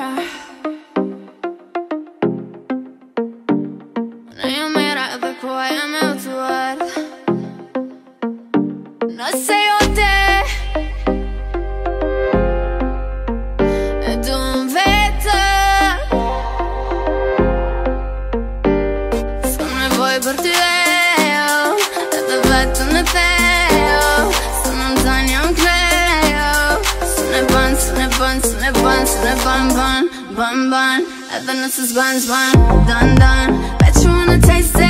När jag mer över på jag motor. Nå säger jag det, de vet det. Som en boy por ti veo, te vet donde teo. Som en daño un creo. Son ban, son ban, son ban, son ban, ban, ban, ban. Evernone's buns, ban, done, done. Bet you wanna taste it.